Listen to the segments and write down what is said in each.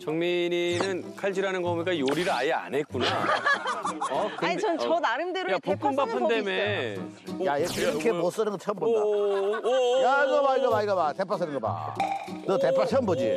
정민이는 칼질하는 거 보니까 요리를 아예 안 했구나. 아니 전 저 나름대로의 대파 볶음밥 쓰는 법이 있어요. 한다며. 야, 얘 이렇게 못 쓰는 거 처음 본다. 오, 야, 이거 봐. 대파 쓰는 거 봐. 너 대파 처음 보지?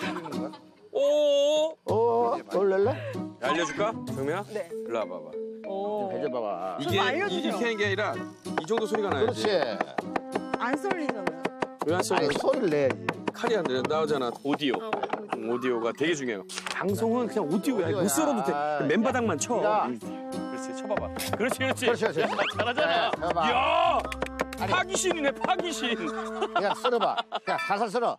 올릴래? 알려줄까? 정민아? 네. 일로 와봐봐. 오. 해줘봐봐. 좀 알려주세요. 이렇게 하는 게 아니라 이 정도 소리가 나야지. 그렇지. 안 썰리잖아요. 왜 안 써? 아니, 소리를 내야지. 칼이 안 돼. 나오잖아. 오디오. 오디오가 되게 중요해요. 방송은 그냥 오디오야. 못 썰어도 돼. 맨바닥만 쳐. 야. 그렇지, 쳐봐봐. 그렇지. 그렇지. 잘하잖아. 네, 해봐. 야, 아니. 파기신이네, 파기신. 그냥 썰어봐. 그냥 살살 썰어.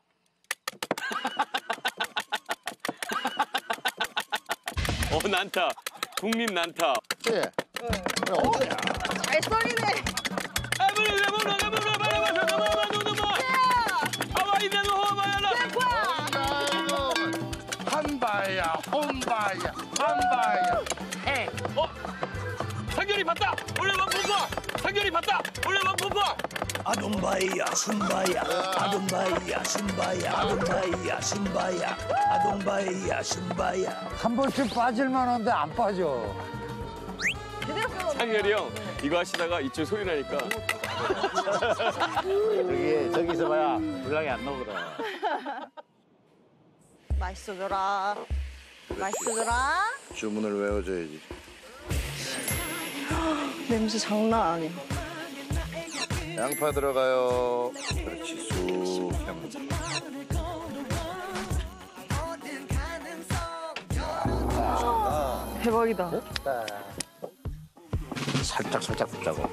난타. 국민 난타. 그래. 잘 썰리네. 혼바야. 상결이 봤다. 올려봐 뽀뽀. 상결이 봤다. 올려봐 뽀뽀. 아동바이야 순바야 아동바이야 순바야 아동바이야 순바야 아동바이야 순바야 한 번씩 빠질만한데 안 빠져. 제대로 썰어. 상결이 형 이거 하시다가 이쪽 소리 나니까 저기 있어봐야 분량이 안 나오거든. 맛있어져라. 맛있어져라. 주문을 외워줘야지. 냄새 장난 아니야. 양파 들어가요. 그렇지, 쑥 하면. 대박이다. 살짝 붓자고.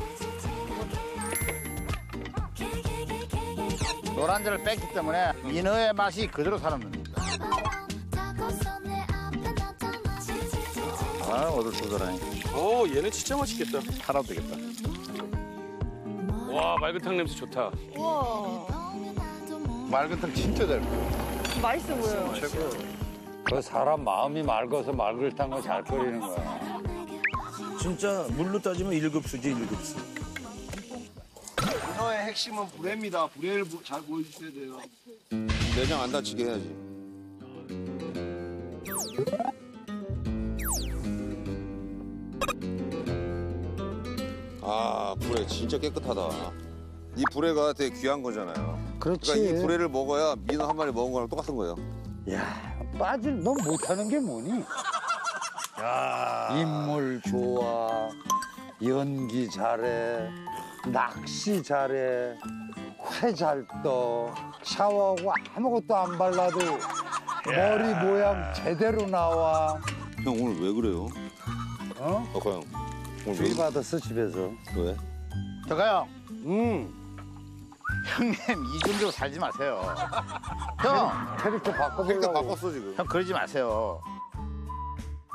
노란자를 뺐기 때문에 민어의 맛이 그대로 살아납니다. 아, 오돌오돌하네. 오 얘는 진짜 맛있겠다. 팔아도 되겠다. 와 맑은탕 냄새 좋다. 우와. 맑은탕 진짜 잘 끓여. 맛있어 보여요. 최고. 그 사람 마음이 맑아서 맑을탕 거 잘 끓이는 거야. 진짜 물로 따지면 1급수지 1급수 민어의 핵심은 불회입니다. 불회를 잘 보여주셔야 돼요. 내장 안 다치게 해야지. 아, 불회 진짜 깨끗하다. 이 불회가 되게 귀한 거잖아요. 그렇지. 그러니까 이 불회를 먹어야 민어 한 마리 먹은 거랑 똑같은 거예요. 야, 넌 못하는 게 뭐니? 인물 좋아, 연기 잘해, 낚시 잘해, 회 잘 떠, 샤워하고 아무것도 안 발라도 머리 모양 제대로 나와. 형 오늘 왜 그래요? 어? 덕화 형. 오늘 주의 받았어 집에서. 왜? 저가요. 형님 이 정도로 살지 마세요. 형 캐릭터 캐릭터 바꿔보려고. 바꿨어 지금. 그러지 마세요.